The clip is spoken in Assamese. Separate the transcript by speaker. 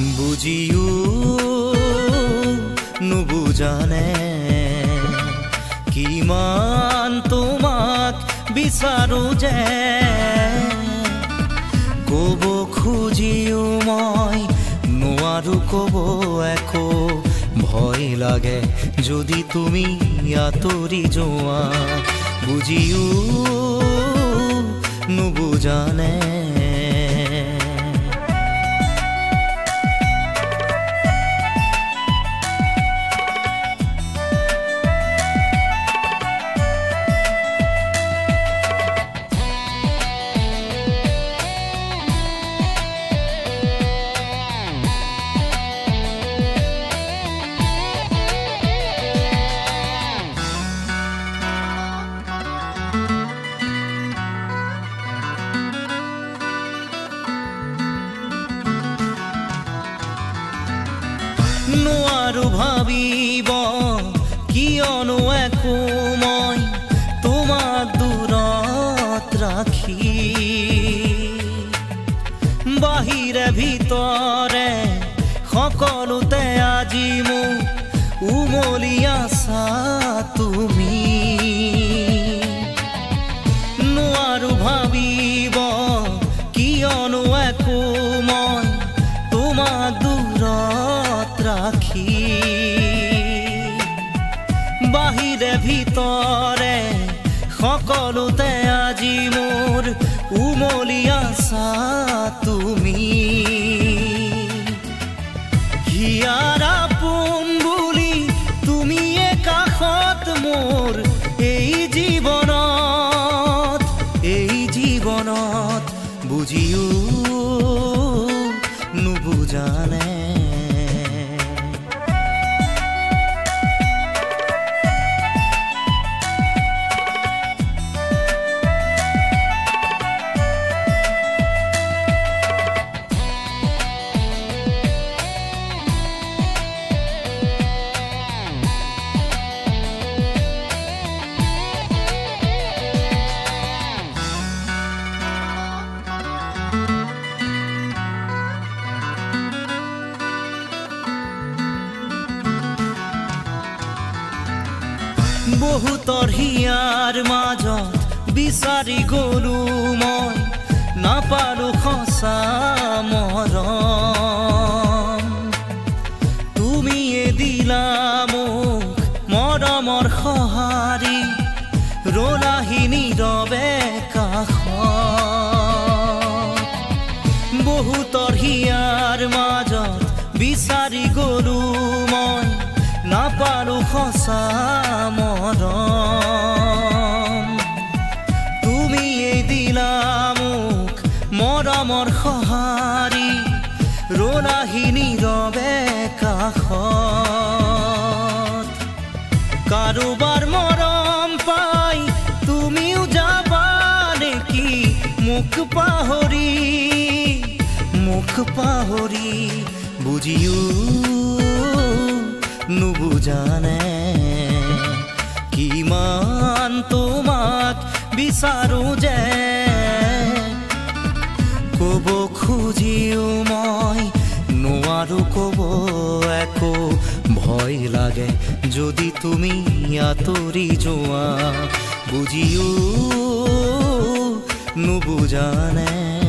Speaker 1: বুজিও নুবুজানে কিমান তোমাক বিচাৰো যে কব খুজিও মই নোৱাৰো কব একো ভয় লাগে যদি তুমি আঁতৰি যোৱা বুজিও নুবুজানে নোৱাৰো ভাবিব কিয়নো একো মই তোমাক দূৰত ৰাখি বাহিৰে ভিতৰে সকলোতে আজি মোক উমলি আছা তুমি নোৱাৰো ভাবিব কিয়নো একো মই তোমাক দূৰত ৰাখি বাহিৰে ভিতৰে সকলোতে আজি মোৰ উমলি আছা তুমি হিয়াৰ আপোন বুলি তুমি কাষত মোৰ এই জীৱনত বুজিও নুবুজানে বহুতৰ হিয়াৰ মাজত বিচাৰি গলো মই নাপালো সঁচা মৰম তুমিয়ে দিলা মোক মৰমৰ সঁহাৰি ৰলাহি নীৰৱে কাষত বহুতৰ হিয়াৰ মাজত বিচাৰি গলো মই নাপালো সঁচা মৰম তুমিয়ে দিলা মোক মৰমৰ সঁহাৰি ৰলাহি নীৰৱে কাষত কাৰোবাৰ মৰম পাই তুমিও যাবা নেকি মোক পাহৰি বুজিও নুবুজানে কিমান তোমাক বিচাৰো যে কব খুজিও মই নোৱাৰো কব একো ভয় লাগে যদি তুমি আঁতৰি যোৱা বুজিও নুবুজানে